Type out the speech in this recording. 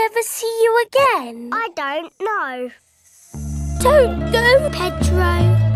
ever see you again? I don't know. Don't go, Pedro.